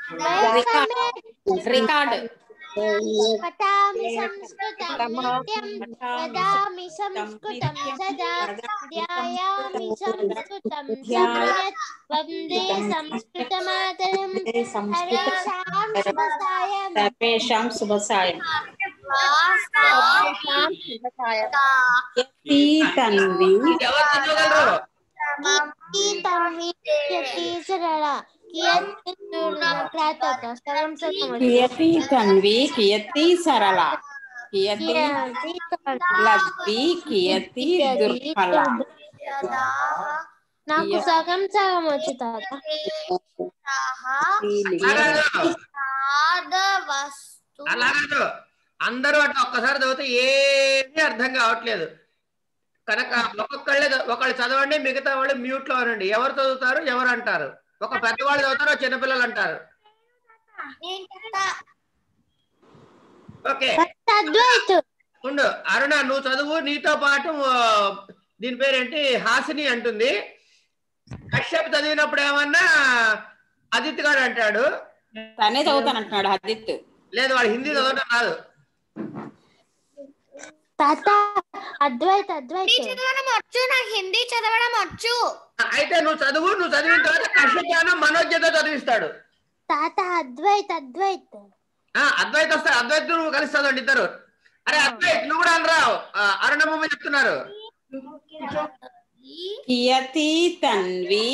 Record पठामि संस्कृतं नित्यं वदामि संस्कृतं सदा ध्यायामि संस्कृतं सम्यक् वन्दे संस्कृतमातरं सर्वेषां शुभ सायं कियती तन्वी कियती सरला कियती लद्वी कियती दुर्बला నాకు సగం సగం వచ్చు తాత అలాగదు అందరూ అట్లా ఒక్కసారి చదివితే ఏమీ అర్థం కావట్లేదు కనుక ఒకళ్ళు చదవండి మిగతా వాళ్ళు మ్యూట్ లో అనండి ఎవరు చదువుతారు ఎవరు అంటారు ఒక పెద్దవాళ్ళు చదువుతారు చిన్నపిల్లలు అంటారు ఓకే ఉండు అరుణ నువ్వు చదువు నీతో పాటు దీని పేరేంటి హాసిని అంటుంది కశ్యప్ చదివినప్పుడు ఏమన్నా అదిత్ గారు అంటాడు తనే చదువుతానంటున్నాడు అదిత్ లేదు వాడు హిందీ చదవడం రాదు తాత అద్వైత్ చదవడం వచ్చు నాకు హిందీ చదవడం వచ్చు అయితే నువ్వు చదివిన తర్వాత కశ్యప్ మనోజ్ఞతో చదివిస్తాడు తాత అద్వైత్ అద్వైత్ వస్తాడు అద్వైత్ నువ్వు కలిసి చదవండి ఇద్దరు అరే అద్వైత్ నువ్వు కూడా అనరావు అరుణమ్మ చెప్తున్నారు कियती तन्वी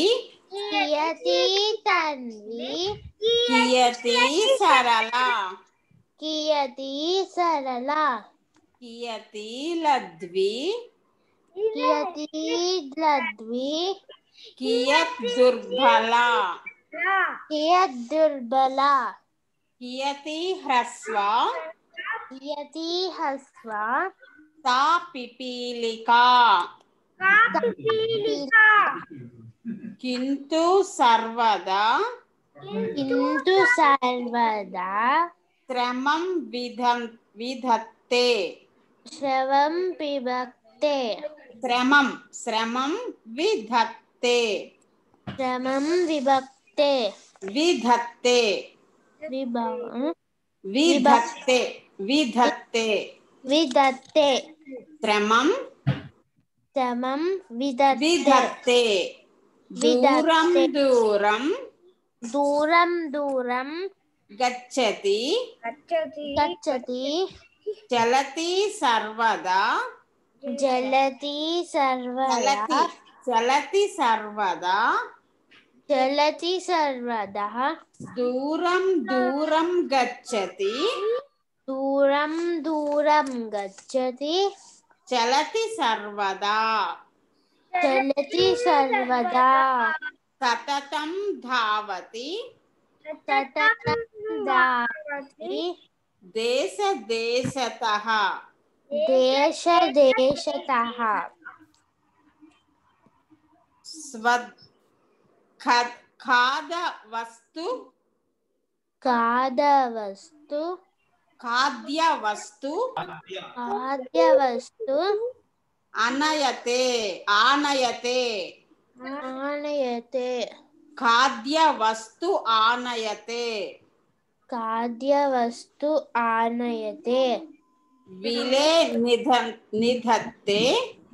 कियती सरला कियती लद्वी कियत् दुर्बला कियती ह्रस्वा सा पिपीलिका किन्तु सर्वदा श्रमं विधत्ते विधत्ते दूरं गच्छति चलति सर्वदा दूरं गच्छति चलति सर्वदा सततं धावति देशतः खाद्यवस्तु आनयते खाद्यवस्तु आनयते विले निधत्ते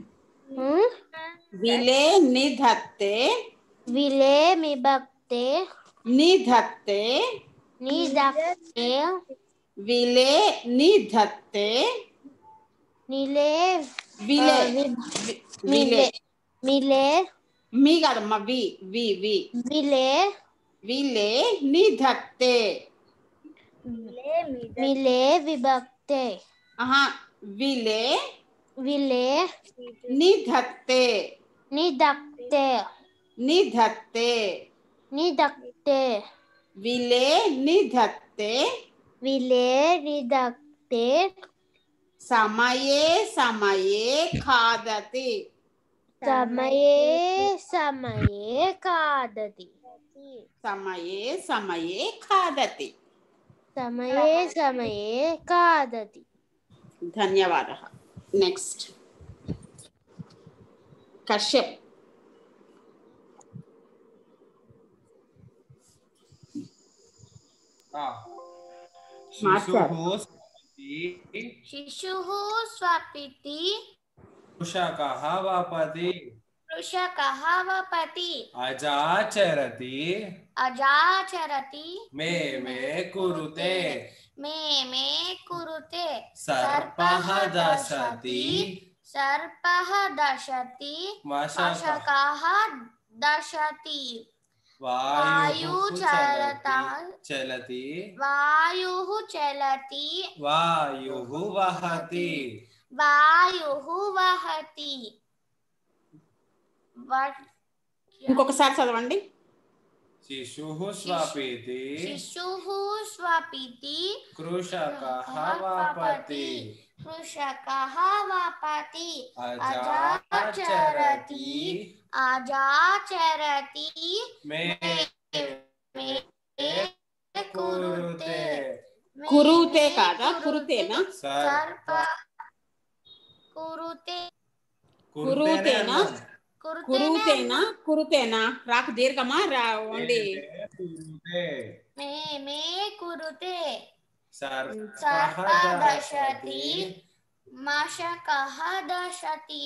समये खादति धन्यवादः नेक्स्ट कश्यप शिशुः स्वपिति कृषकः वपति कृषकः वपति अजाचरति मे कुरुते सर्पः दशति मशकः दशति वायुः चलति वायुः वहति ఇంకొకసారి చదవండి. शिशुः स्वपिति कृषकः वपति अजाचरति मे कुरुते కురుతే కాదా కురుతేనా కురుతేనా కురుతేనా రాకు దీర్ఘమా ఓన్లీ కురుతే सर्पः दशति मशकः दशति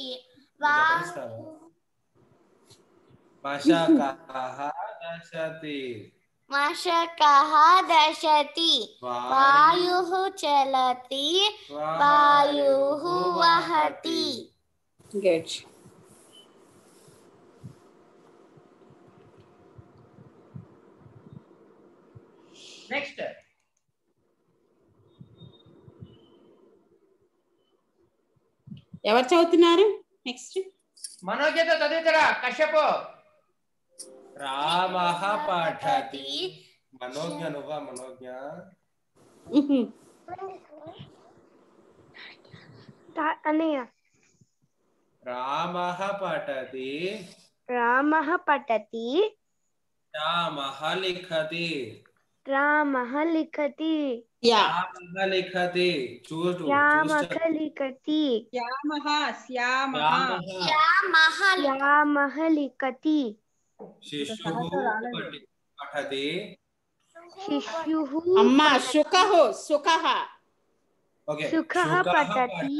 मशकः दशति वायुः चलति वायुः वहति. గుడ్. నెక్స్ట్ ఎవరు చదువుతున్నారు? నెక్స్ట్ మనోజ్ఞతో చదువుతారా? కశ్యపు. रामः पठति मनोज्ञ रामः पठति रामः पठति रामः लिखति रामः लिखति యా रामः लिखति रामः लिखति रामः लिखति शिशुः पठति शिशुः అమ్మా సుఖః సుఖః ओके सुखः पठति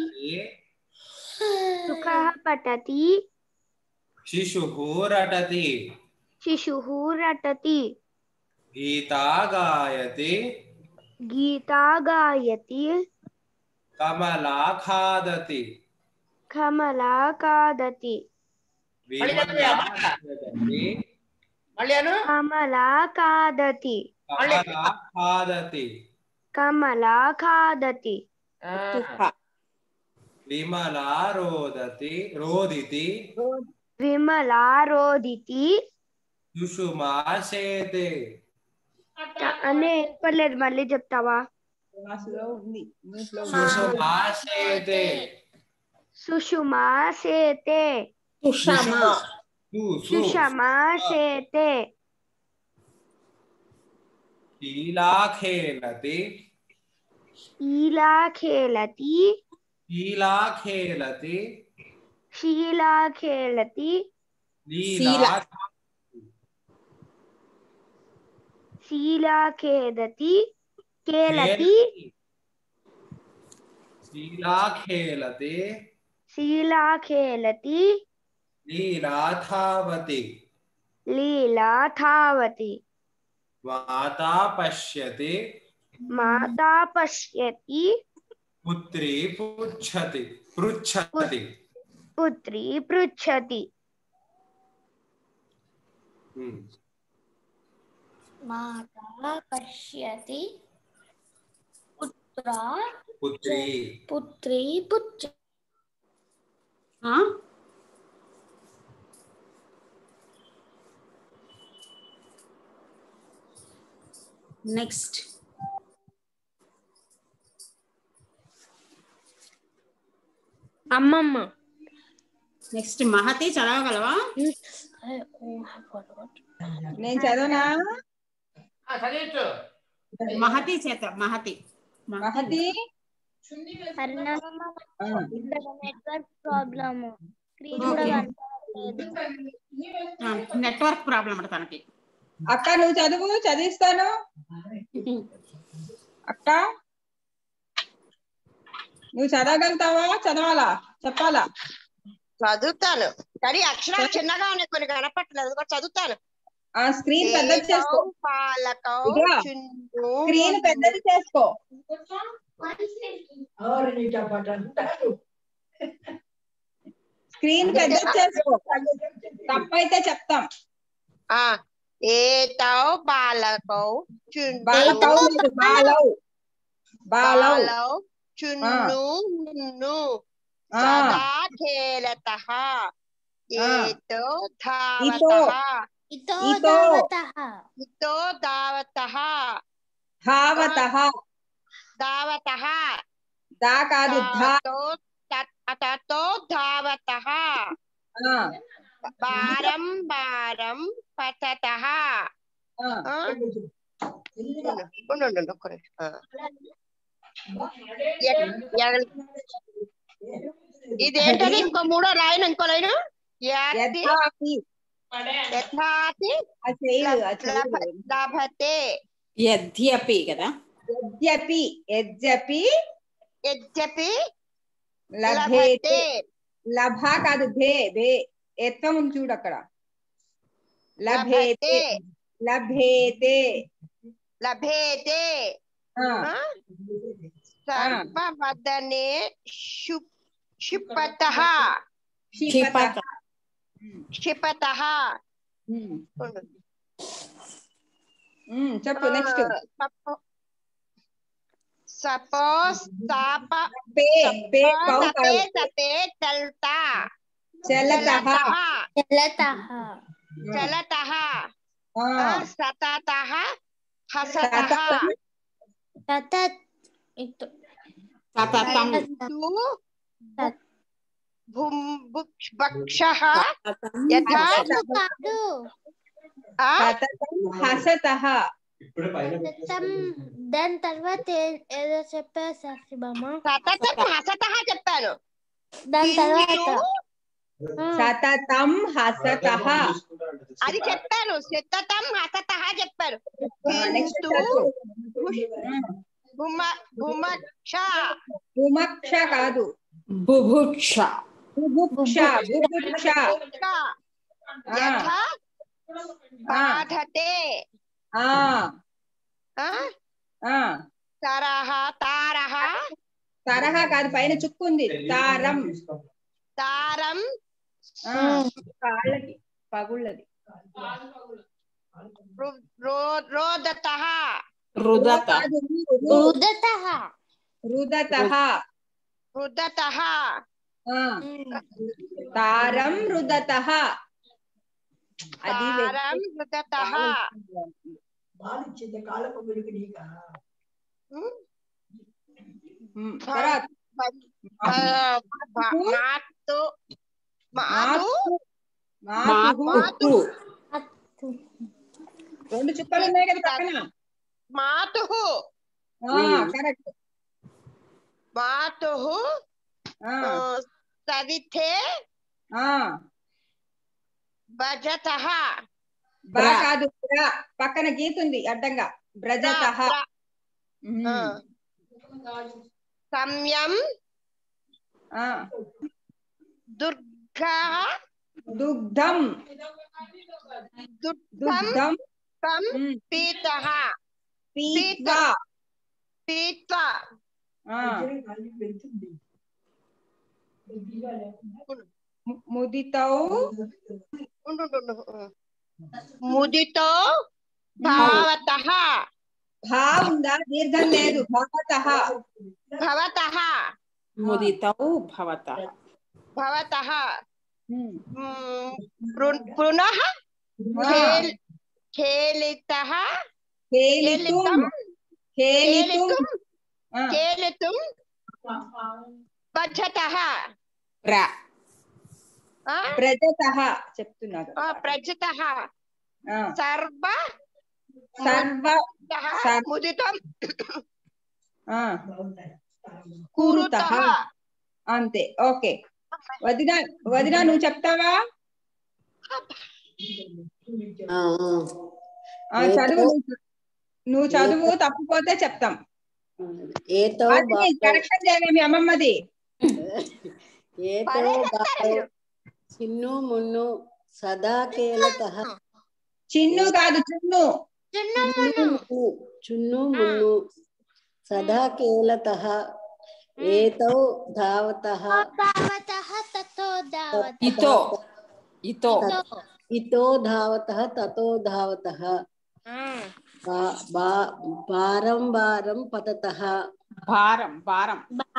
शिशुः रटति गीता गायति कमला खादति कमला खादति సుఖ विमला रोदिति सुषुमा शेते అనే పర్లేదు మళ్ళీ చెప్తావా? సుషుమా సేతే సుషమా సేతే शीला खेलति शीला खेलति लीला धावति माता पश्यति पुत्री पृच्छति माता पश्यति पुत्री నెక్స్ట్ అమ్మమ్మ. నెక్స్ట్ మహతి చదవగలవా? నేను చదవనా? చదివచ్చు. మహతి చేత మహతి నెట్వర్క్ ప్రాబ్లం అంట తనకి. అక్క నువ్వు చదివిస్తాను. అక్క నువ్వు చదవగలుగుతావా చదవాలా చెప్పాలా చదువుతాను కానీ అక్షరాలు చిన్నగా ఉన్నాయి కొన్ని కనపట్లేదు కూడా చదువుతాను ఆ స్క్రీన్ పెద్దది చేసుకో పాలకౌ ఇదిగో, చున్ను స్క్రీన్ పెద్దది చేసుకో స్క్రీన్ పెద్దది చేసుకో తప్పైతే చెప్తాం ఏతౌ బాలకౌ చున్ను బాలకౌ లేదు, బాలౌ బాలౌ బాలౌ చున్ను మున్ను సదా ఖేలతః ఏతో ధావతః इतो इतो धावतः इतो धावतः ధావతః धावतः దా కాదు ధా ततो धावतः ఆ, बारं बारं पततः ఇదేంటది ఇంకో మూడో లైన్ ఇంకో లైన్ యథాపి యథాతి ఆ చేయలు, ఆ చేయలు. లభతే యద్యపి కదా యద్యపి యద్యపి యద్యపి లభేతే లభతే లభ కాదు భే భే ఎత్వం ఉంది చూడు అక్కడ లభేతే లభేతే లభేతే ఆ, సర్వవదనే క్షిపతః క్షిపత క్షిపతః చెప్పు నెక్స్ట్ సపోజ్ తాప పే పే కౌ సపే కాదు సపే చల్తా చలతః चलतः చలతః ఆ, సతతః హసతః సతతం ततत् इतो సతతం భక్షః యథా కాదు సతతం హసతః సతతం దాని తర్వాత ఏదో చెప్పారు శాస్త్రి బామ్మ సతతం హసతః చెప్పాను దాని తర్వాత సతతం హసతః అది చెప్పాను సతతం హసతః చెప్పాను నెక్స్ట్ భుమక్ష భుమక్ష కాదు బుభుక్ష బుభుక్ష బుభుక్ష యథా బాధతే ఆ ఆ తరహ తారహ తరహ కాదు పైన చుక్కు ఉంది తారం తారం కాళ్ళకి పగుళ్ళది రోదతః రుదత కాదు, ఉదతః రుదతః రుదతః తారం రుదతః అది తారం రుదతః తర్వాత మాతు మాతు మాతు రెండు చుక్కలు ఉన్నాయి కదా పక్కన మాతు కరెక్ట్ మాతు సవితే భజతః బా కాదు పక్కన గీత ఉంది అడ్డంగా బ్రజతః సంయం దుర్గః దుగ్ధం దుగ్ధం పీతః పీత్వా పీత్వా ముదితౌ ముదితో భావతః భా ఉందా దీర్ఘం లేదు భవతః భవతః ముదితౌ భవతః భవతః పునః ఖేలితః ఖేలితుం ఖేలితుం ఖేలితుం భజతః ప్రజతః చెప్తున్నారు ప్రజతః సర్వ సర్వ ముదితం కురుతః అంతే ఓకే వదినా వదినా నువ్వు చెప్తావా చదువు నువ్వు చదువు తప్పిపోతే చెప్తాం ఏతో కరెక్షన్ చేయాలి మీ అమ్మమ్మది. ఏతో బాలో చిన్ను మున్ను సదా కేలతః. చిన్ను కాదు చున్ను. చున్ను మున్ను సదా కేలతః. ఏతౌ ధావతః. ఇతో ఇతో ఇతో ధావతః తతో ధావతః. భారం భారం పతతః. భారం భారం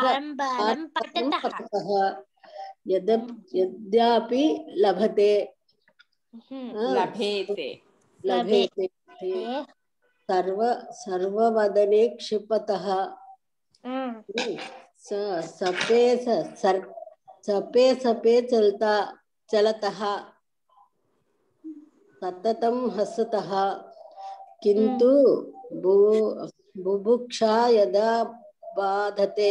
పతతః. యద్యాపి లభతే లభేతే లభేతే. సర్వవదనే క్షిపతః. సపే సపే చలతః. సతతం హసతః. కింతు బుభుక్షా యదా బాధతే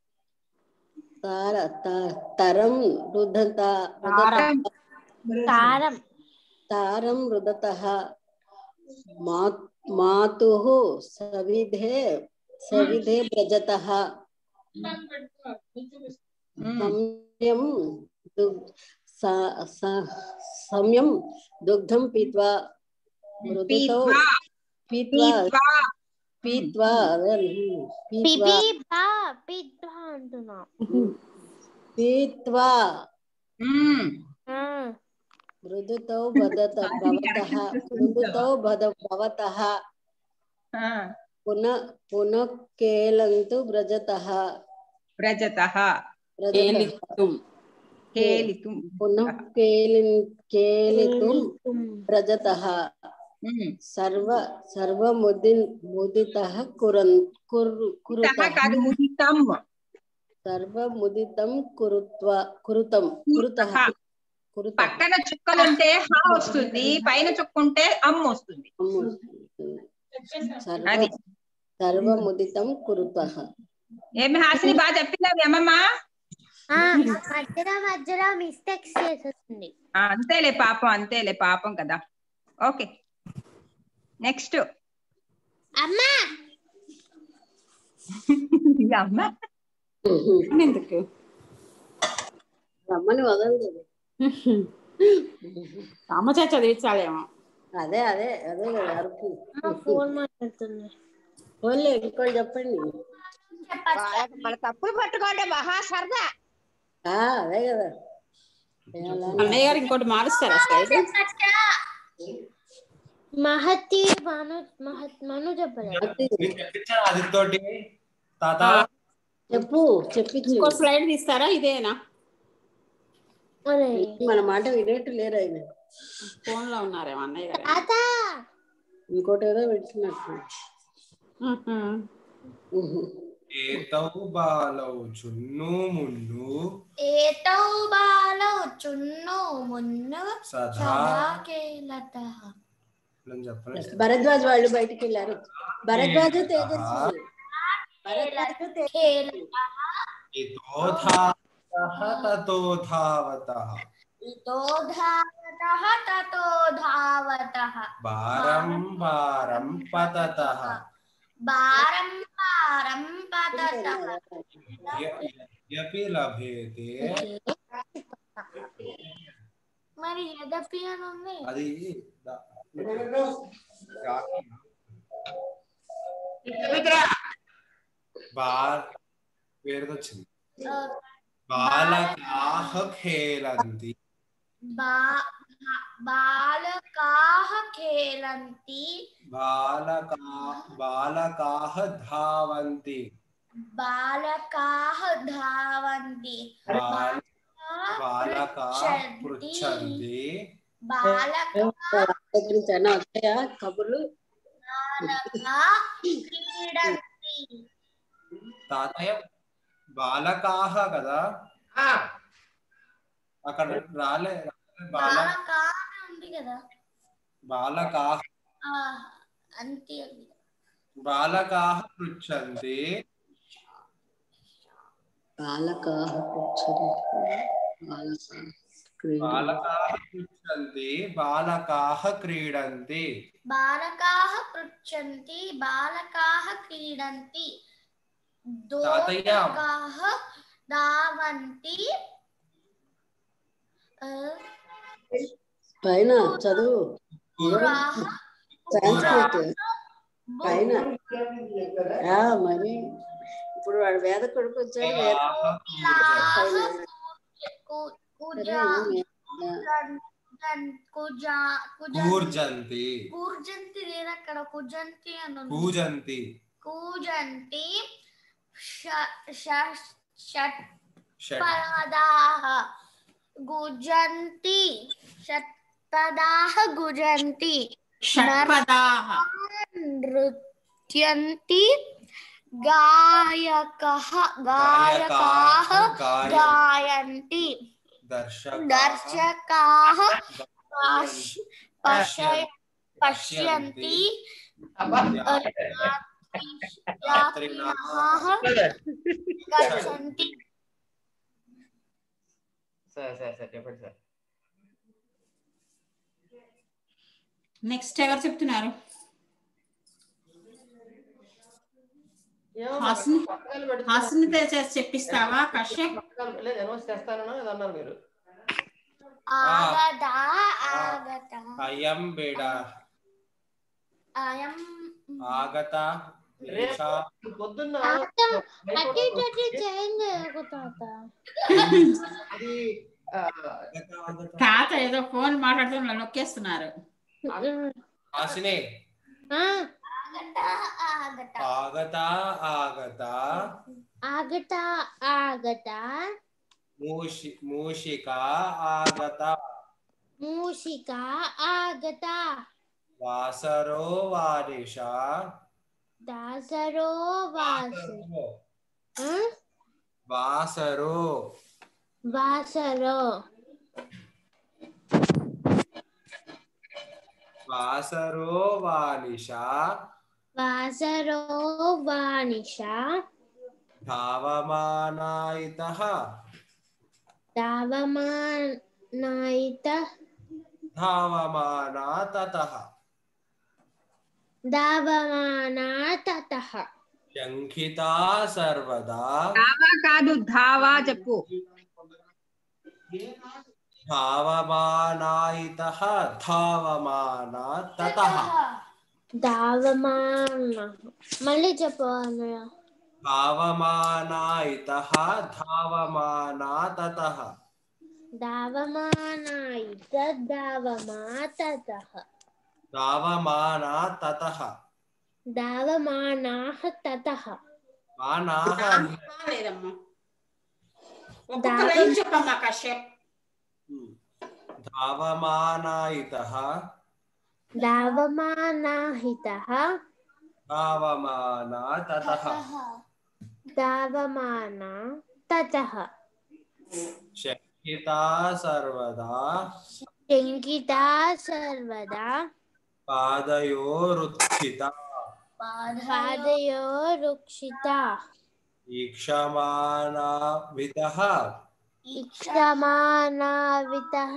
తరం రుదతః. మాతుః సవిధే వ్రజతః. సమ్యం దుగ్ధం పీత్వా మృదుతో పీత్వా మృదుతో భవతః. పునఃకేలంతు వ్రజతః. పునఃకేలితుం వ్రజతః. సర్వముదితః సర్వముదితం కురుతః. పక్కన చుక్కలుంటే హా వస్తుంది, పైన చుక్కుంటే అమ్మ వస్తుంది. సర్వముదితం కురుతః. ఏమి హాసిని బాగా చెప్పిందా మీ అమ్మమ్మ? మధ్యలో మిస్టేక్స్ చేస్తుంది. అంతేలే పాపం కదా. ఓకే నెక్స్ట్ అమ్మా. ఎందుకు రమ్మని వదలలేదు. అమ్మ చేత చదివించాలేమో. అదే అదే అదే కదా అరుపు. ఫోన్ మాట్లాడుతుంది. ఫోన్లే ఇంకోటి చెప్పండి. మన తప్పులు పట్టుకోండి మహా సరదా. అదే కదా. అన్నయ్య గారు ఇంకోటి మారుస్తారా స్లైడ్? మహతి మను చెప్పలేదు. ఆదితోటి తాత చెప్పించు. ఇంకో స్లైడ్ తీస్తారా? ఇదేనా? మన మాట వినేట్టు లేరు ఆయన. ఫోన్ లో ఉన్నారేమో అన్నయ్య గారు. ఇంకోటి ఏదో పెట్టినట్టు. ఏతౌ బాలౌ చున్ను మున్ను సదా కేలతః. భరద్వాజ్ వాళ్ళు బయటికి వెళ్ళారు. భరద్వాజ్ తేజస్వి. తతో ధావతః. భారం భారం పతతః. యద్యపి లభేతే. మరి యదపి అని ఉంది. అది వేరేదొచ్చింది. బాలకాః ఖేలంతి. బాలకాః ఖేలంతి. బాలకాః ధావంతి. బాలకాః ధావంతి. బాలకాః పృచ్ఛంతి. వస్తాయా కబుర్లు? క్రీడంతి. తాతయ్య బాలకాః కదా అక్కడ రాలే. ఉంది కదా బాలకాః. అంతే. బాలకాః పృచ్ఛంతి. బాలకాః పృచ్ఛంతి బాలకాః క్రీడంతి. బాలకాః పృచ్ఛంతి బాలకాః క్రీడంతి. दोतकाः धावन्ति పైన చదువు పురాः సంస్కృత్ పైన మరి ఇప్పుడు వాడు వేద కొడుకు వచ్చాడు వేద కూర్జంతి కూర్జంతి లేదు అక్కడ కుజంతి అని కూజంతి కూజంతి షట్పదాః గుజంతి షట్పదాః గుజంతి షట్పదాః నృత్యంతి గాయకాః గాయంతి దర్శకాః పశ్యంతి యాత్రికాః గచ్చంతి. సార్ చెప్పండి సార్. నెక్స్ట్ ఎవరు చెప్తున్నారు? హాసిని చేసి చెప్పిస్తావా కశ్యప్? లేదు ఎనోస్ చేస్తానో అన్నారు మీరు. ఆగత అయం బేడా అయం ఆగత పొద్దున్న తాత ఏదో ఫోన్ మాట్లాడుతూ నొక్కేస్తున్నారు. హాసిని ఆగత ఆగత ఆగత ఆగత ఆగత మూషిక ఆగత మూషిక ఆగత వాసరో వారిష దాసరో వాసరో వాసరో వాసరో వాసరో వానిష వాసరో వానిష ధావమానాయితః దావమానాయితః ధావమానా తతః దావమానా తతః శంఖితా సర్వదా ధావా కాదు ధావా చెప్పు. ధావమానాయితః ధావమానా తతః దావమాన మళ్ళీ చెప్పు అన్నయ్య. ధావమానాయితః ధావమానా తతః దావమానాయిత దావమా తతః దావమానా తతః దావమానాః తతః మానాః లేదమ్మా, ఒక్కొక్క లైన్ చెప్పమ్మా కశ్యప్. ధావమానాయితః దావమానాహితః ధావమానా తతః దావమానా తతః శంఖితా సర్వదా శంకితా సర్వదా పాదయోరుత్థితా పాదయోరుక్షితా ఈక్షమానావితః ఇక్షమానావితః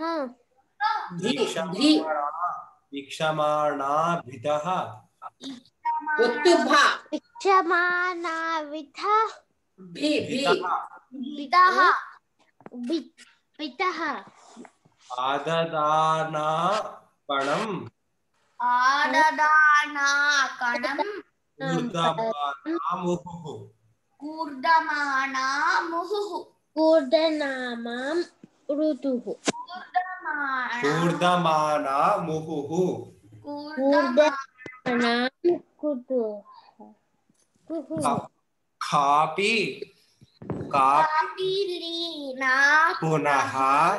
ఈక్షమాణాభితః ఒత్తుభ ఇక్షమానావితః భి భి పితః పితః ఆదదానాపణం ఆదదానాకణం ఊర్ధమానాముహుః కూర్ధమానాముహుః కూర్ధనామాం ఋతుః ఊర్ధమానాముహుః కూర్ధమానాం కుతుః కాపి కాపిలీనా పునః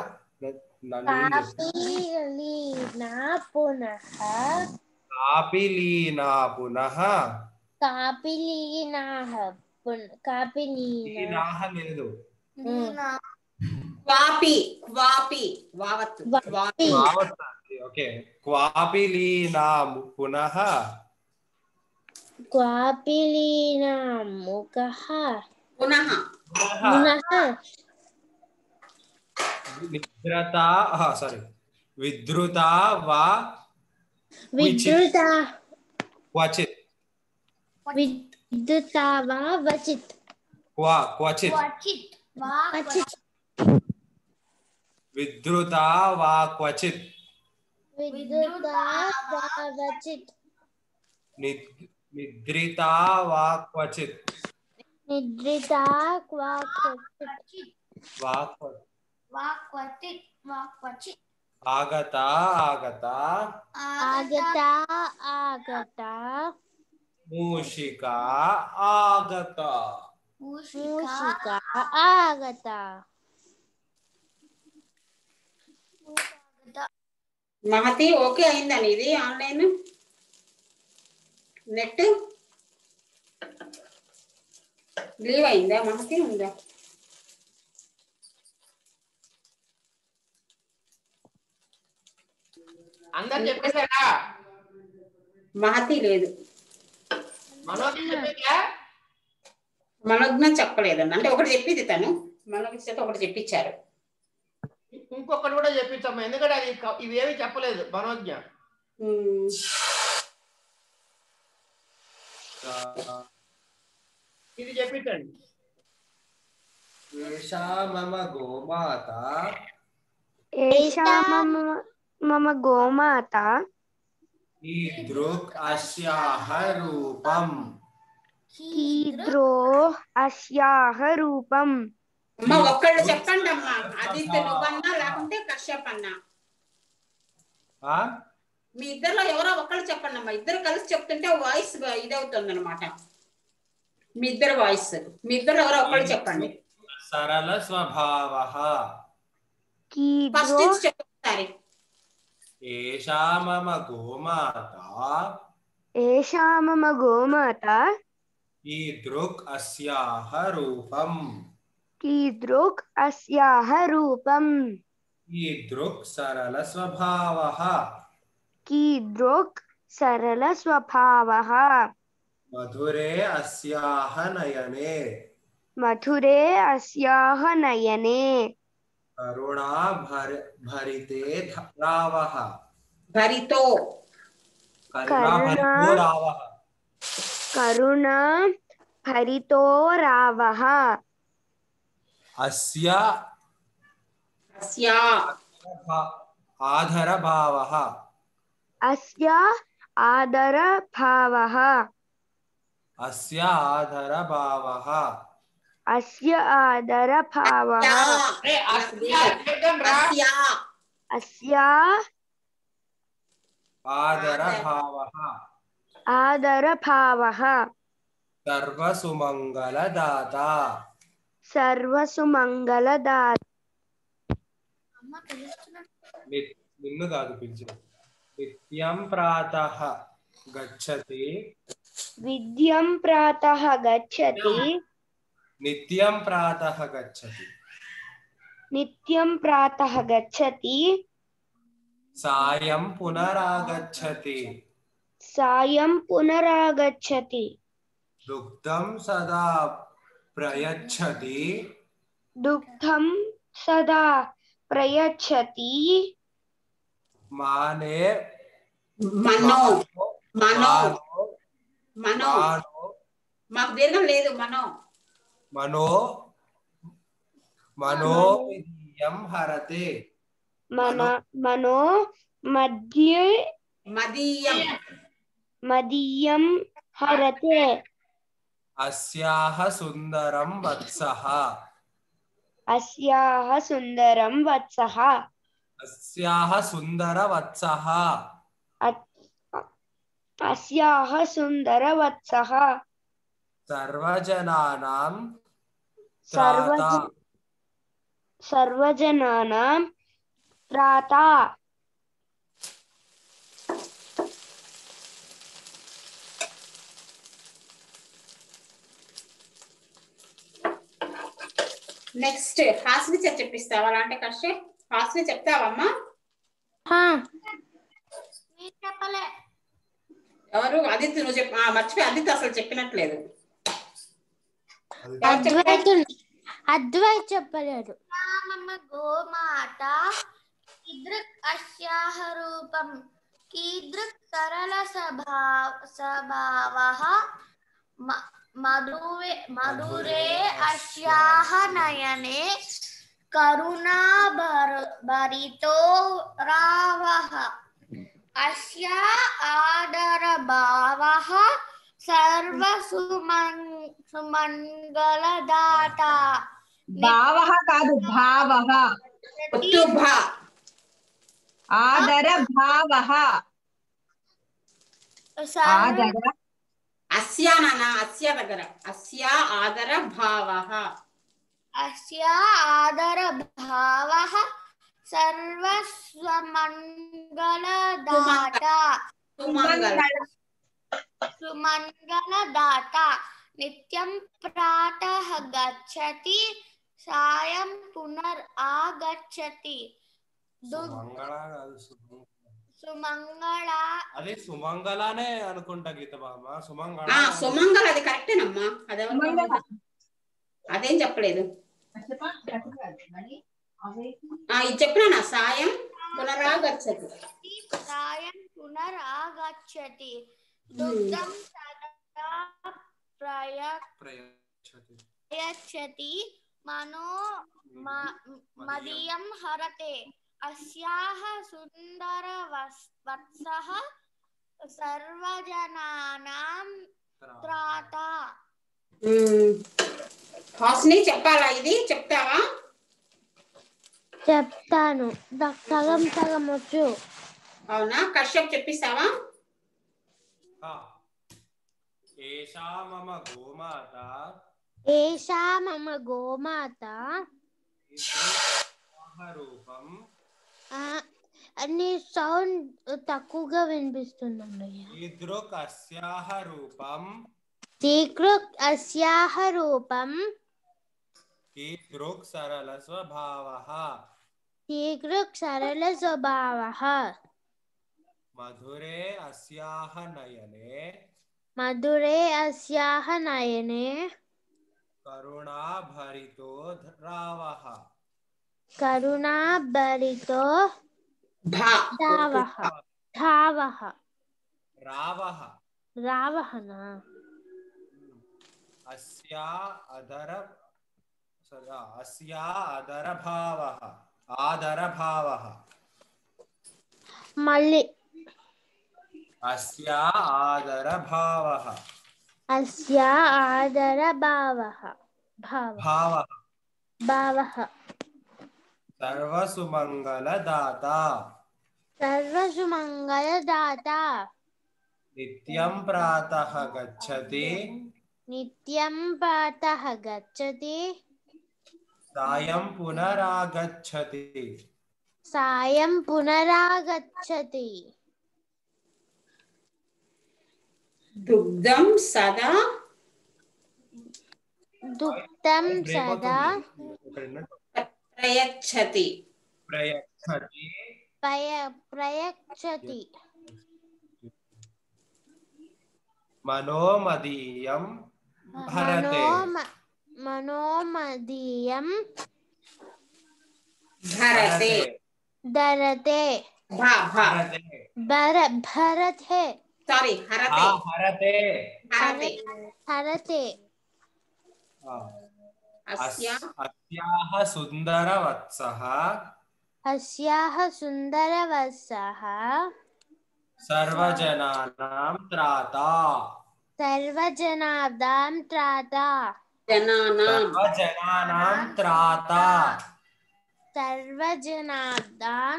కాపిలీనా పునః కాపిలీనా పునః కాపిలీనాః కాపిలీనా లేదు క్వాపి క్వాపి వావత్తు క్వాపి ఓకే క్వాపిలీనా పునః క్వాపిలీనా ముఖః పునః పునః నిద్రతా సారీ విద్రుతా వా విద్రుత క్వచిత్ विद्युता वा वचित् क्वचित् क्वचित् विद्रुता वा क्वचित् विद्युता वा वचित् निद्रिता वा क्वचित् निद्रिता वा क्वचित् आगता आगता आगता मूषिका आगता मूषिका आगता మహతి ఓకే అయిందని ఇది ఆన్లైన్ నెట్ లీవ్ అయిందా మహతి ఉందా అందరు చెప్పేశారా మహతి లేదు మనోజ్ఞ చెప్పలేదండి అంటే ఒకటి చెప్పింది తను మనోజ్ఞ చేత ఒకటి చెప్పించారు ఇంకొకటి కూడా చెప్పించమ్మా ఎందుకంటే అది ఇవేమి చెప్పలేదు మనోజ్ఞ ఇది చెప్పించండి ఏషా మమ గోమాత ఏషా మమ గోమాత ఈదృక్ అస్యాహ రూపం కీద్రో అస్యాహ రూపం అమ్మ ఒక్కళ్ళు చెప్పండి అమ్మా ఆదిత్య నువ్వన్నా లేకుంటే కశ్యప్ అన్నా మీ ఇద్దరిలో ఎవరో ఒక్కళ్ళు చెప్పండి అమ్మా ఇద్దరు కలిసి చెప్తుంటే వాయిస్ ఇదవుతుంది అనమాట మీ ఇద్దరు వాయిస్ మీ ఇద్దరు ఎవరో ఒక్కళ్ళు చెప్పండి సరళ స్వభావః ఫస్ట్ చెప్పండి ఏషా మమ గోమాత ఏషా మమ గోమాత ఈదృక్ అస్యాహ రూపం కీదృక్ అస్యాహ రూపం ఈదృక్ సరళ స్వభావః కీదృక్ సరళ స్వభావః మధురే అస్యాహ నయనే మధురే అస్యాహ నయనే కరుణా భరితే రావః భరితో కరుణా భరితో రావః అస్య అస్యా ఆధర భావః అస్య ఆదర భావః అస్య ఆధర భావః అస్య ఆదర భావః అస్య ఆదర భావః ఆదర భావః సర్వసుమంగళదాత సర్వసుమంగళదాత నిన్ను కాదు పిలిచిన నిత్యం ప్రాతః గచ్చతి విద్యం ప్రాతః గచ్చతి నిత్యం ప్రాతః గచ్చతి నిత్యం ప్రాతః గచ్చతి సాయం పునరాగచ్చతి సాయం పునరాగచ్చతి దుగ్ధం సదా ప్రయచ్చతి దుగ్ధం సదా ప్రయచ్చతి మానే మనో మనో మనో మాకు దీర్ఘం లేదు మనో మనో మనో విధియం హరతే మనో మధ్యే మదీయం మదీయం హరతే అస్యాహ సుందరం వత్సః అస్యాహ సుందరం వత్సః అస్యాహ సుందర వత్సః అస్యాహ సుందర వత్సః సర్వజనానాం సర్వజనానాం త్రాతా నెక్స్ట్ హాస్ని చెప్పిస్తావా అంటే కశ్యప్ హాస్ని చెప్తావమ్మా చెప్పలే ఎవరు ఆదిత్య నువ్వు చెప్ప మర్చిపోయి ఆదిత్య అసలు చెప్పినట్లేదు అద్వైత్ చెప్పలేదు గోమాత కీదృక్ అస్యాహ రూపం కీదృక్ సరళ స్వభావః मधुरे अस्याः नयने करुणा भरितो रावः अस्या आदरभावः सर्वसुमङ्गलदाता భావః కాదు భావః ఒత్తు భా ఆదర భావః ఆదర అస్య నాన్న అస్య దగ్గర అస్య ఆదర భావః అస్య ఆదరభావः సర్వస్వమంగళదాత సుమంగళదాత నిత్యం ప్రాతః గచ్చతి సాయం పునరాగచ్చతి సుమంగళ కాదు, సుమంగళ అది సుమంగళనే అనుకుంటా గీత బామ్మ. సుమంగళ సుమంగళ అది కరెక్టేనమ్మా. అదేం చెప్పలేదు. ఇది చెప్పినా సాయం పునరాగచ్చతి సాయం పునరాగచ్చతి దుగ్ధం సదా ప్రయచ్చతి మనో మదియం హరతే అస్యాః సుందర వత్సః సర్వజనానాం త్రాత. హాస్ని చెప్పాలా? ఇది చెప్తావా? చెప్తాను. సగం సగం వచ్చు. అవునా? కశ్యప్ చెప్పిస్తావా? ఏషా మమ గోమాత ఏషా మమ గోమాత రూపం. నీ సౌండ్ తక్కువగా వినిపిస్తుంది. ఈదృక్ అస్యాహ రూపం తీకృక్ అస్యాహ రూపం ఈదృక్ సరళ స్వభావః తీకృక్ సరళ స్వభావః మధురే అస్యాహ నయనే మధురే అస్యాహ నయనే కరుణా భరితో రావః కరుణా భరితో ధావః రావఃనా అస్యా అదర భావః ఆదరభావః. మళ్ళీ అస్యా ఆదరభావః అస్యా ఆదరభావః భావః సర్వసుమంగళదాత సర్వసుమంగళదాత నిత్యం ప్రాతః గచ్చతి నిత్యం ప్రాతః గచ్చతి సాయం పునరాగచ్చతి సాయం పునరాగచ్చతి దుగ్ధం సదా దుగ్ధం సదా ప్రయచ్చతి ప్రయచ్చతి మనోమదీయం భరతే మనోమదీయం భరతే ధరతే భరతే సారీ హరతే హరతే అస్యాహ సుందరవత్సః అస్యాహ సుందరవత్సః సర్వజనానాం త్రాతా సర్వజనానాం త్రాతా సర్వజనానాం త్రాతా సర్వజనానాం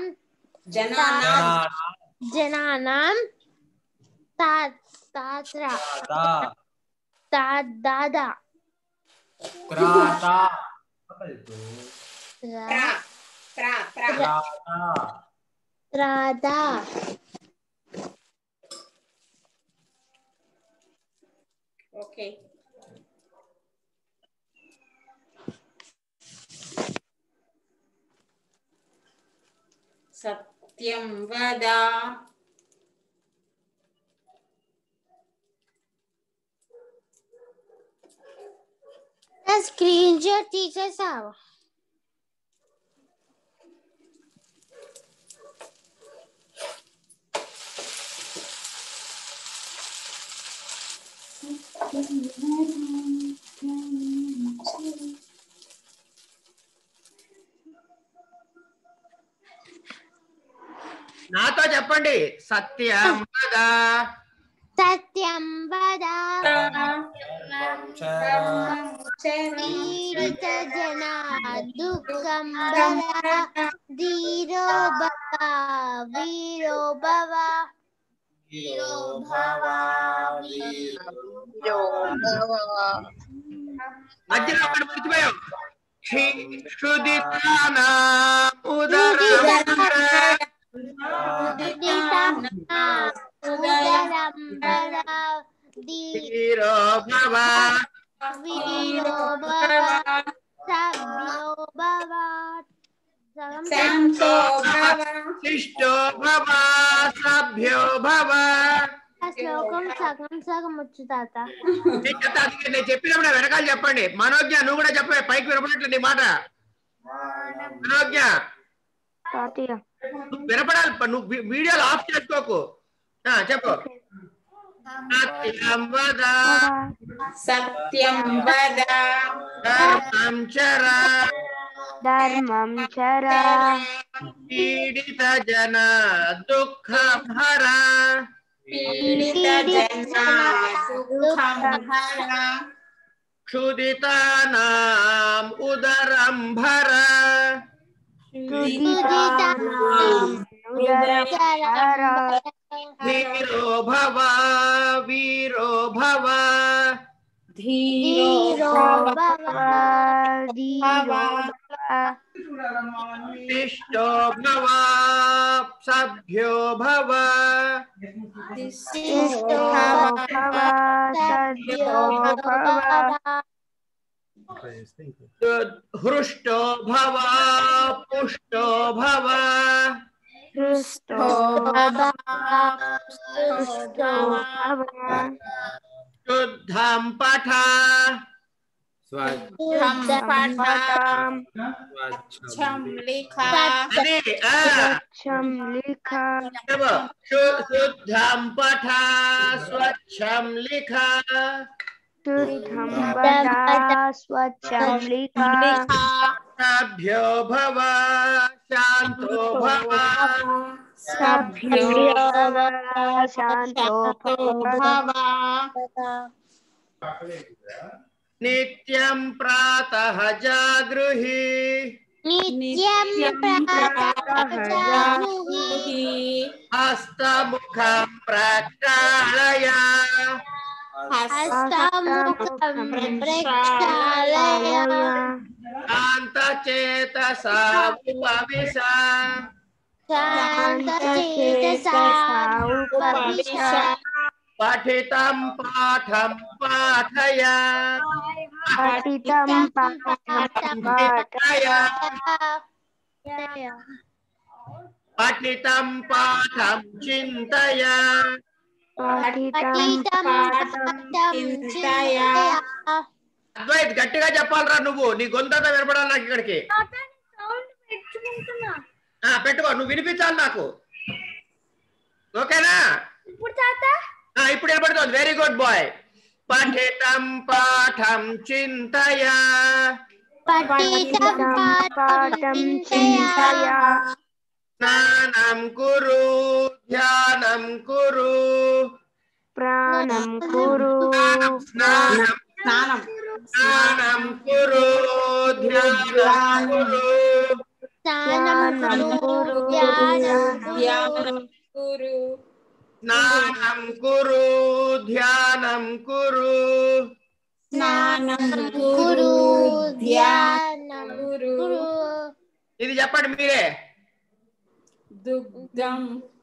జనానాం దాదా త్రాతా త్రాదా ఓకే. సత్యం వద స్క్రీన్ షాట్ తీసేసావా? నాతో చెప్పండి. సత్యం వద. సత్యం వద. పీడిత జన దుఃఖం వద. ధీరో భవ వీరో భవ. మధ్యలో ఒకటి మర్చిపోయాం. క్షుదితానాం ఉదరం ధీరో భవ వీరో భవ. సభ్యో భవ. శిష్టో భవ సభ్యో భవ. శ్లోకం సగం సగం వచ్చు తాత. నేను చెప్పినప్పుడు వెనకాల చెప్పండి. మనోజ్ఞ నువ్వు కూడా చెప్పే, పైకి వినపడట్లేదు నీ మాట. మనోజ్ఞ వినపడాలి, నువ్వు వీడియోలు ఆఫ్ చేసుకోకు. చెప్పు. సత్యం వద. సత్యం వద. ధర్మం చర. ధర్మం చర. పీడిత జన దుఃఖం హర. పీడిత జన దుఃఖం హర. క్షుదితానాం ఉదరం భర. ధీరో భవ వీరో భవ. ధీరో భవ శిష్టో భవ సభ్యో భవ. హృష్టో భవ పుష్టో భవ. శుద్ధం పఠ. శుద్ధం పఠ స్వచ్ఛం లిఖ. సభ్యో భవ శాంతో భవ. నిత్యం ప్రాతః జాగృహి. హస్తముఖం ప్రక్షాళయ. శాంతచేతసా ఉపవిశ. పఠితం పాఠం పాఠయ. పఠితం పాఠం చింతయ. అద్వైత్ గట్టిగా చెప్పాలరా నువ్వు. నీ గొంతంతా వినపడాలి నాకు ఇక్కడికి. పెట్టుకో, నువ్వు వినిపించాలి నాకు. ఓకేనా? ఇప్పుడు వినపడుతుంది. Very good bye. పఠితం పాఠం చింతయ. స్నానం కురు ధ్యానం కురు. ప్రాణం కురు. స్నానం కురు ధ్యానం కురు. స్నానం కురు. స్నానం కురు ధ్యానం కురు. ఇది చెప్పండి మీరే. దుగ్ధం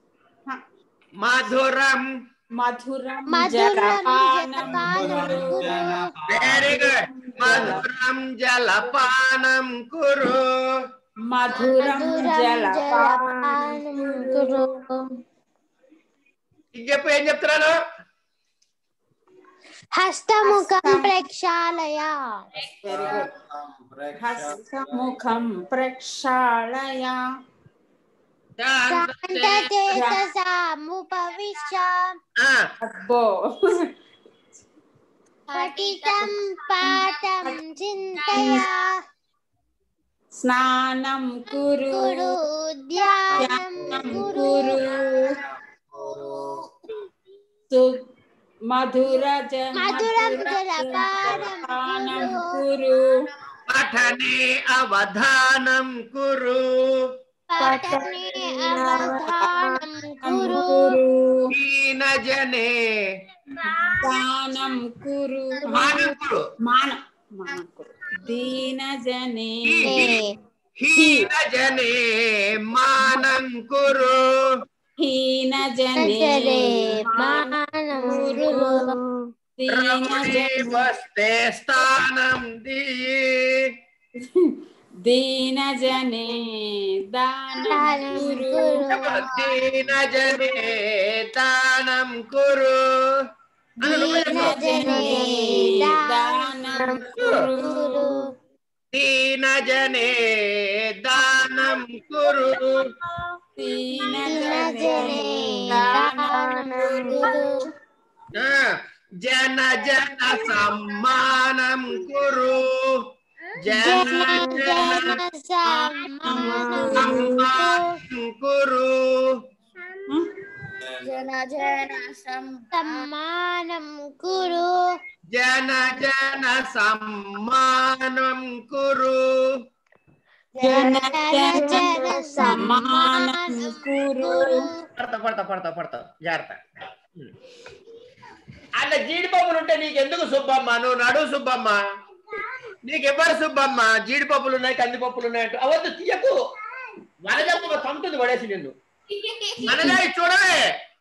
మధురం. Very good. మధురం జలపానం కురు. చెప్పు, ఏం చెప్తున్నాను? హస్తముఖం ప్రక్షాళయ. హస్తముఖం ప్రక్షాళయ. శాంతచేతసా ఉపవిశ. అబ్బో. पठितं पाठं चिन्तया स्नानं कुरु कुरु ध्यानं कुरु मधुरं जलपानं कुरु पठने अवधानं कुरु पठने अवधानं कुरु हीनजने दानं कुरु मानं कुरु मानं कुरु दीनजने हीनजने मानं कुरु हीनजने मानं कुरु रमणे वस्ते स्थानं दीनजने दानं कुरु दीनजने दानं कुरु दीनजने दानं कुरु दीनजने दानं कुरु दीनजने दानं कुरु जन जन सम्मानं कुरु जन जन सम्मानं कुरु जन जन सम्मानं कुरु जन जन सम्मानं कुरु जन जन सम्मानं कुरु పడతా జాగ్రత్త అలా జీడిపప్పులు ఉంటే నీకెందుకు సుబ్బమ్మ నువ్వు నడు సుబ్బమ్మ నీకెవ్వరు సుబ్బమ్మ జీడిపప్పులు ఉన్నాయి కందిపప్పులు ఉన్నాయంటూ అవద్దు తీయకు వనజమ్మ తంతుంది పడేసి నిన్ను మనగా చూడవే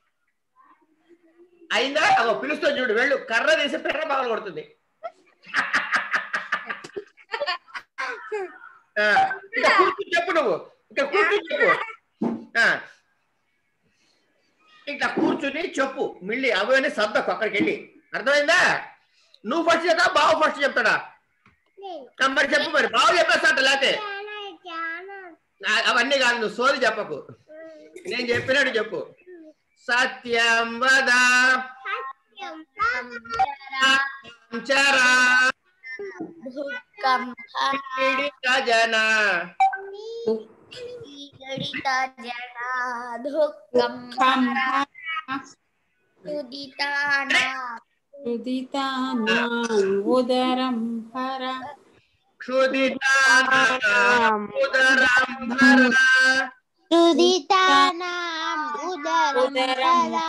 అయిందా అవ పిలుస్తో చూడు వెళ్ళు కర్ర తీసి పెర్ర పగలు కొడుతుంది ఇక్కడ కూర్చుని చెప్పు నువ్వు ఇక్కడ కూర్చుని చెప్పు ఇట్లా కూర్చుని చెప్పు మిళ్ళి అవన్నీ సర్దకు అక్కడికి వెళ్ళి అర్థమైందా నువ్వు ఫస్ట్ చెప్తా బావు ఫస్ట్ చెప్తాడా మరి చెప్పు మరి బావు చెప్పేస్తా లేకపోతే అవన్నీ కాదు నువ్వు సోది చెప్పకు నేను చెప్పినట్టు చెప్పు సత్యం వద చరా పీడిత జన దుఃఖం క్షుదితానాం ఉదరం హర క్షుదితానాం ఉదరం భర క్షుదితానాం ఉదరం హర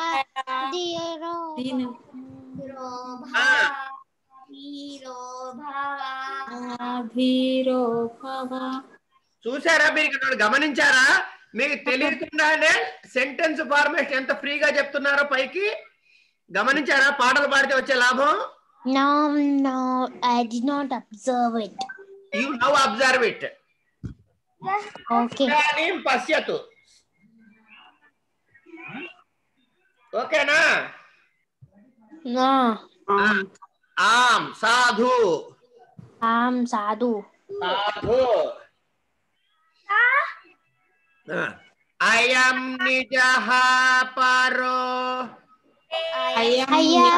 ధీరో భవ. చూసారా మీరు ఇక్కడ గమనించారా మీకు తెలియకుండానే సెంటెన్స్ ఫార్మేషన్ ఎంత ఫ్రీగా చెప్తున్నారో పైకి గమనించారా పాటలు పాడితే వచ్చే లాభం No, I did not observe it. You now observe it Okay. పశ్యతు ఓకేనా No. ఆం సాధు Sadhu. సాధు అయం నిజః పరో అయం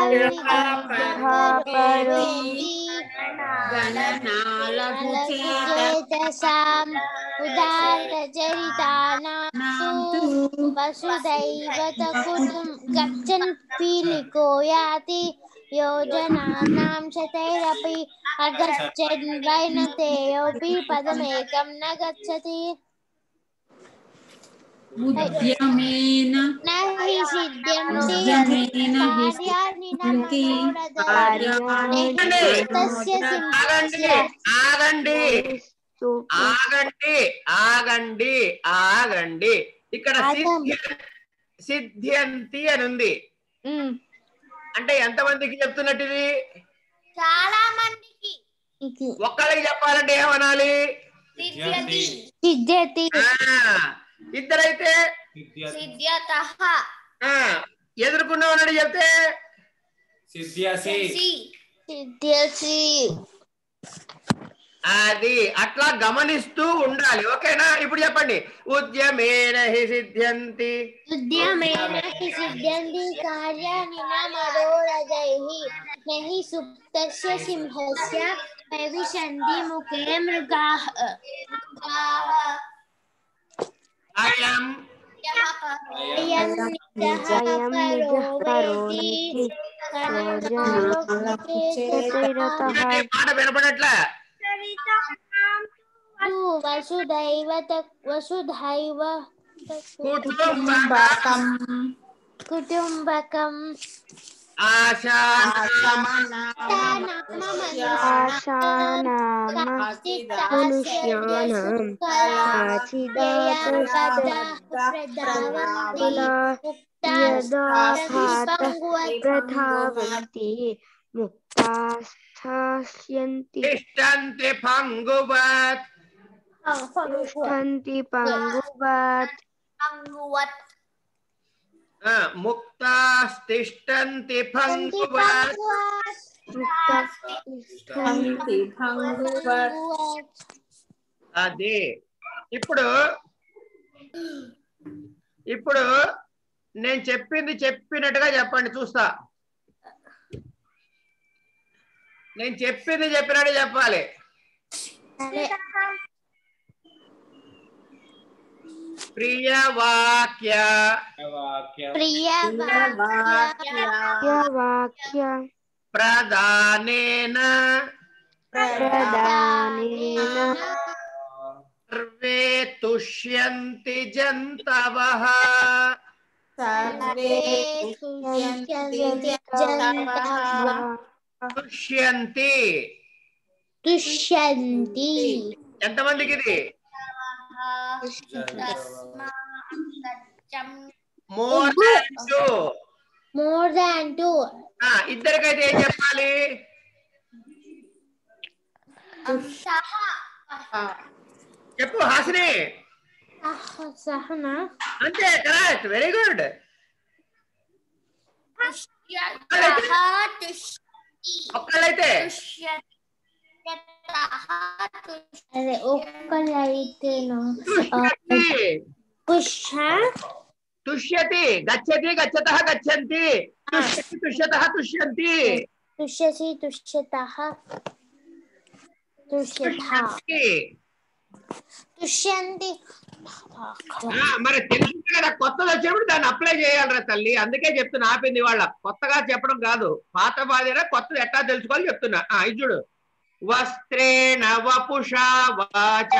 గణనాలఘుచేతసాం ఉదారచరితానాం వసుదైవత కుటుం గచ్చన్ పీలికో యాతి యోజనానాం శతైరపి అగచ్చన్ వైనతేయోపి పదమేకం న గచ్చతి ఉద్యమేన నహి సిద్ధ్యంతి ఆగండి ఇక్కడ సిద్ధ్యంతి అని ఉంది అంటే ఎంతమందికి చెప్తున్నట్టు ఇది చాలా మందికి ఒక్కళ్ళకి చెప్పాలంటే ఏమనాలి సిద్ధ్యతి ఇద్దరైతే సిద్ధ్యతః ఎదుర్కొన్నామని చెప్తే సిద్ధ్యసి అది అట్లా గమనిస్తూ ఉండాలి ఓకేనా ఇప్పుడు చెప్పండి ఉద్యమేన హి సిద్ధ్యంతి ఉద్యమేన హి సిద్ధ్యంతి కార్యాణి న మనోరథైః नहि सुप्तस्य सिंहस्य प्रविशन्ति मुखे मृगाः अयं अयं निजः करोति మాట వినపడట్లే వసుధైవ కుటుంబకం ముక్తాస్థాస్యంతి తిష్టంతి పంగువత్ పంగువత్ ముక్తాస్తిష్టంతి పంగువత్ అది ఇప్పుడు నేను చెప్పింది చెప్పినట్టుగా చెప్పండి చూస్తా. నేను చెప్పింది చెప్పినట్టు చెప్పాలి. ప్రియవాక్య వాక్య ప్రదానేన సర్వే తుష్యంతి జంతవః తుష్యంతి ఎంతమందికి ఇది మోర్ దాన్ 2 ఇద్దరికైతే ఏం చెప్పాలి? చెప్పు హాసిని. అంతే, కరెక్ట్, వెరీ గుడ్. ఒక్కళ్ళైతే తుష్యతి గచ్చతి గచ్చతః గచ్చంతి తుష్యతి తుష్యతః తుష్యంతి తుష్యసి తుష్యతః తుష్యంతి. మరి తెలుసు కదా, కొత్తది వచ్చేప్పుడు దాన్ని అప్లై చేయాలరా తల్లి. అందుకే చెప్తున్నా, ఆపింది వాళ్ళ. కొత్తగా చెప్పడం కాదు, పాత బాధేనా కొత్తది ఎట్లా తెలుసుకోవాలి చెప్తున్నా. ఇది చూడు, వస్త్రేణ వపుషా వాచ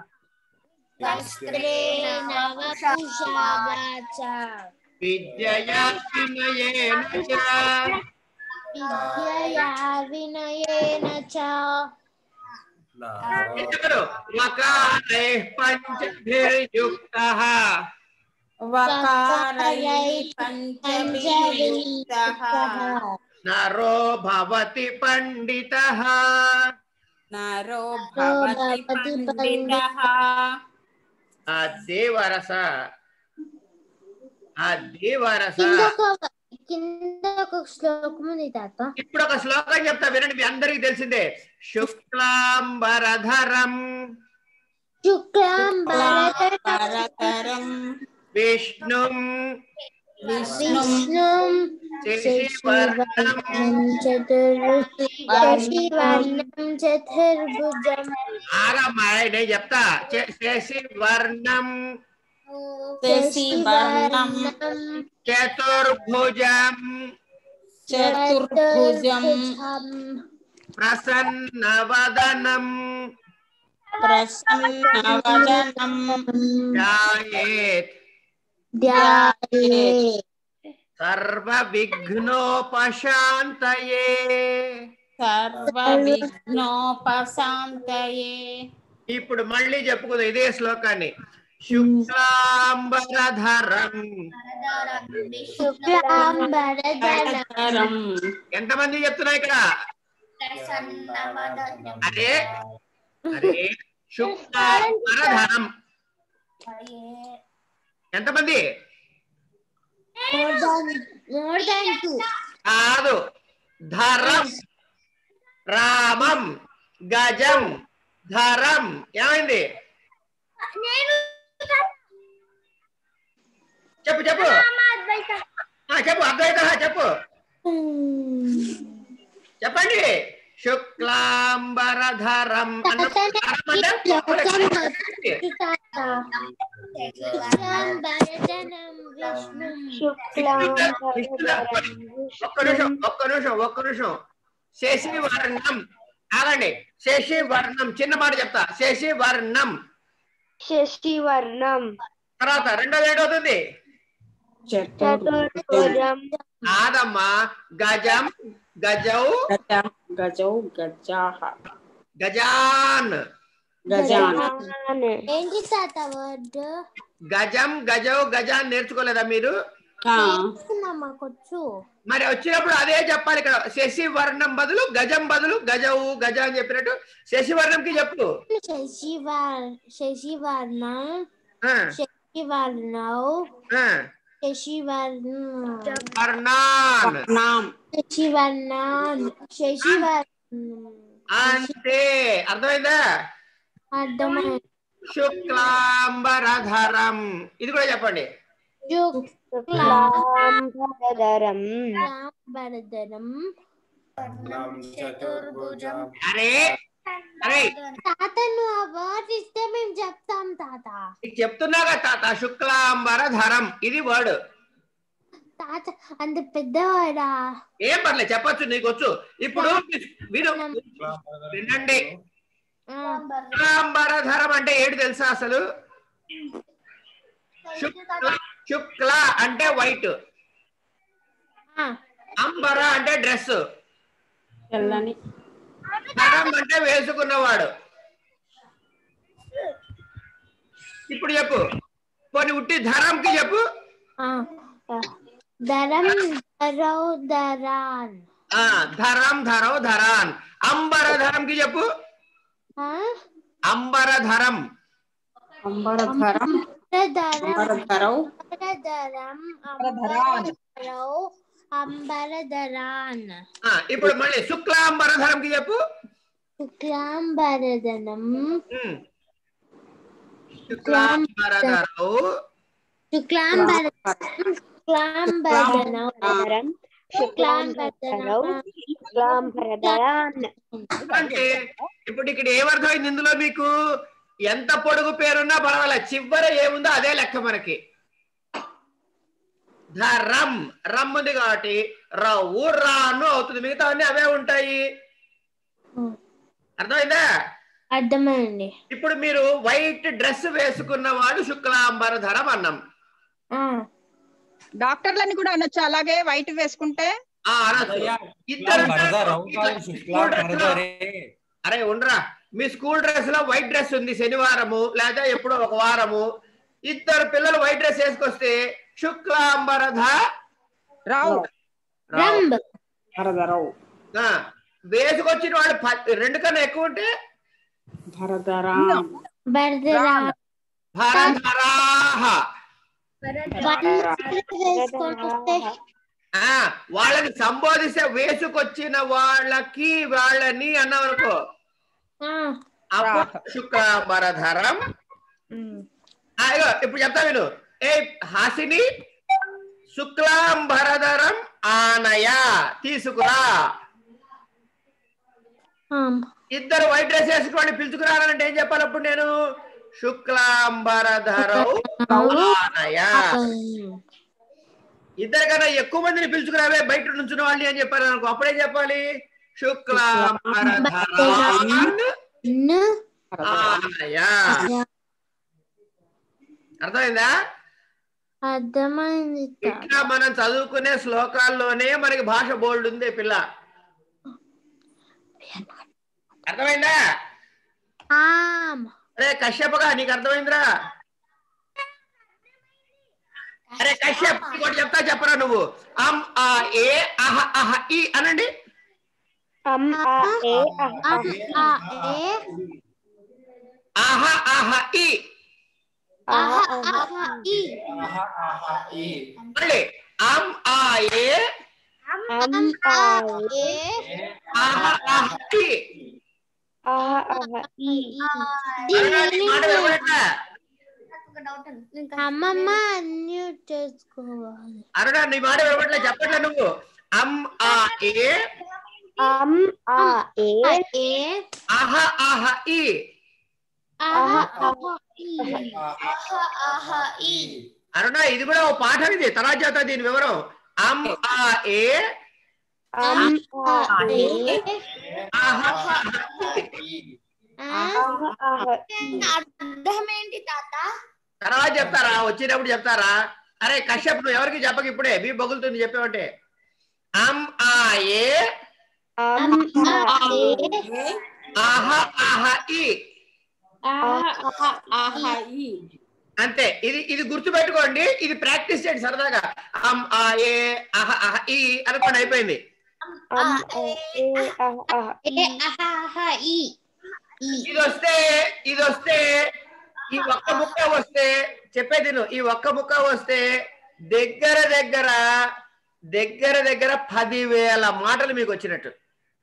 విద్యయా వినయేన చ వకారైః పంచభిర్యుక్తః నరో భవతి పండితః అదే వరస. కింద ఒక శ్లోకం ఉంది తాత. ఇప్పుడు ఒక శ్లోకం చెప్తా వినండి, మీ అందరికి తెలిసిందే. శుక్లాంబరధరం విష్ణుం శశివర్ణం చతుర్భుజం. ఆగమ్మాయి నేను చెప్తా. శశివర్ణం చతుర్భుజం ప్రసన్నవదనం ధ్యాయేత్ సర్వ విఘ్నోపశాంతయే. ఇప్పుడు మళ్ళీ చెప్పుకుందాం ఇదే శ్లోకాన్ని. శుక్లాంబరధరం. ఎంతమంది చెప్తున్నా ఇక్కడ? అరే అరే శుక్లాంబరధరం ఎంతమంది? కాదు, ధరం రామం గజం ధరం. ఏమైంది? చెప్పు చెప్పు చెప్పు అద్వైత చెప్పు. చెప్పండి. శుక్లాంబరధరం ఒక్క నిమిషం. శశివర్ణం ఆగండి. శశివర్ణం చిన్న మాట చెప్తా. శశివర్ణం తర్వాత రెండోది ఏంటవుతుంది? కాదమ్మా. గజం గజౌ గజాన్ ఏంటి తాత వర్డ్? గజం గజౌ గజాన్ నేర్చుకోలేదా మీరు? మరి వచ్చినప్పుడు అదే చెప్పాలి. ఇక్కడ శశివర్ణం బదులు గజం బదులు గజౌ గజ అని చెప్పినట్టు శశివర్ణంకి చెప్పు. అంతే. అర్థమైందా? శుక్లాంబరధరం ఇది కూడా చెప్పండి. అరే అరే తాత నువ్వు ఆ వర్డ్ ఇస్తే మేము చెప్తాం తాత. చెప్తున్నాగా తాత. శుక్లాంబరధరం ఇది వర్డ్. తాత అంత పెద్దవాడా? ఏం పర్లేదు చెప్పచ్చు, నీకు వచ్చు. ఇప్పుడు వినండి. శుక్లాంబరధరం అంటే ఏంటి తెలుసా అసలు? శుక్ల అంటే వైట్, అంబర అంటే డ్రెస్, ధరం అంటే వేసుకున్నవాడు. ఇప్పుడు చెప్పు. కొన్ని ఉట్టి ధరంకి చెప్పు. ధరం ధరౌ ధరాన్. ధరం ధరౌ ధరాన్. అంబరధరంకి చెప్పు. అంబరధరం అంబరధరాన్. ఇప్పుడు మళ్ళీ శుక్లాంబరధరంకి చెప్పు. శుక్లాంబరధరం శుక్లాంబరధరౌ అంటే ఇప్పుడు ఇక్కడ ఏమర్థమైంది ఇందులో మీకు? ఎంత పొడుగు పేరున్నా పర్వాలే, చివర ఏముందో అదే లెక్క మనకి. ధరం రమ్ ఉంది కాబట్టి రవ్వు రాను అవుతుంది, మిగతా అన్ని అవే ఉంటాయి. అర్థమైందా? అర్థమైంది. ఇప్పుడు మీరు వైట్ డ్రెస్ వేసుకున్న వాడు శుక్లాంబరధరం అన్నాం. డాక్టర్లని కూడా అనొచ్చు అలాగే వైట్ వేసుకుంటే. అరే ఉండరా, మీ స్కూల్ డ్రెస్ లో వైట్ డ్రెస్ ఉంది శనివారము లేదా ఎప్పుడో ఒక వారము, ఇద్దరు పిల్లలు వైట్ డ్రెస్ వేసుకొస్తే శుక్లాంబరధరం వేసుకొచ్చిన వాడు 2 కన్నా ఎక్కువ ఉంటే వాళ్ళని సంబోధిస్తే వేసుకొచ్చిన వాళ్ళని అన్నాం అనుకో, అప్పుడు శుక్లాంబరధరం. ఇప్పుడు చెప్తా విను. ఏ హాసిని శుక్లాంబరధరం ఆనయ తీసుకురా. ఇద్దరు వైట్ డ్రెస్ వేసుకోండి పిలుచుకురానంటే ఏం చెప్పాలి అప్పుడు నేను? శుక్లాంబరధరం ఆనయ. ఇద్దరికన్నా ఎక్కువ మందిని పిలుచుకురావే బయట నుంచున్న వాళ్ళని అని చెప్పారు అనుకో, అప్పుడేం చెప్పాలి? శుక్లాంబరధరం ఆనయ. అర్థమైందా? అర్థమైంది. ఇట్లా మనం చదువుకునే శ్లోకాల్లోనే మనకి భాష బోల్డ్ ఉంది పిల్ల. అర్థమైందా? అరే కశ్యపగా నీకు అర్థమైందిరా? అరే కశ్యప్ ఇంకోటి చెప్తా చెప్పరా నువ్వు. అమ్ ఆ ఏ అహ అహ ఈ అనండి. అహ అహ ఈ మళ్ళీ అమ్ ఆ ఏ అహ అహ ఈ. అమ్మమ్మ అన్మ్యూట్ చేసుకోవాలి. అరుణ నీ మాట వినపట్లే, చెప్పట్లే నువ్వు. అమ్ ఆ ఏ అం ఆ ఏ అహ అహ ఈ అరుణ ఇది కూడా ఓ పాఠం ఇది తర్వాత చేస్తా దీని వివరం అం ఆ ఏ అం ఆ ఏ అహ అర్థం ఏంటి తాత? తర్వాత చెప్తారా వచ్చినప్పుడు చెప్తారా అరే కశ్యప్ నువ్వు ఎవరికి చెప్పక ఇప్పుడే మీ బొగులుతుంది చెప్పావంటే అం ఆ ఏ అం ఆ ఏ అహ అహ ఈ అంతే ఇది గుర్తు పెట్టుకోండి ఇది ప్రాక్టీస్ చేయండి సరదాగా అం ఆ ఏ అహ అహ ఈ అనుకోండి అయిపోయింది ఇది వస్తే ఈ ఒక్క ముక్క వస్తే చెప్పేది నువ్వు ఈ ఒక్క ముక్క వస్తే దగ్గర 10,000 మాటలు మీకు వచ్చినట్టు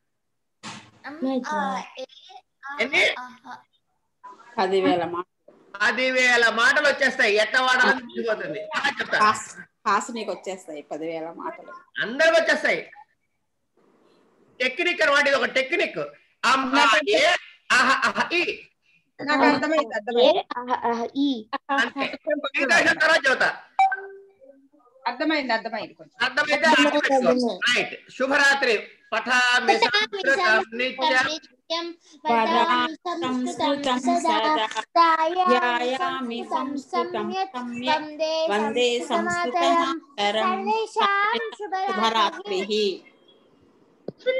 ఎన్ని 10,000 మాటలు 10,000 మాటలు వచ్చేస్తాయి ఎట్లా వాడాలని తెలిసిపోతుంది చెప్తా హాసినికి వచ్చేస్తాయి 10,000 మాటలు అందరికి వచ్చేస్తాయి టెక్నిక్ అనమాట ఇది ఒక టెక్నిక్ నాకు అర్థమైంది తర్వాత చెబుతా అర్థమైంది కొంచెం అర్థమైతే రైట్ శుభరాత్రి పఠామి సంస్కృతం నిత్యం సంస్కృతం సదా ధ్యాయామి సంస్కృతం సమ్యక్ వందే సంస్కృతమాతరం శుభరాత్రిః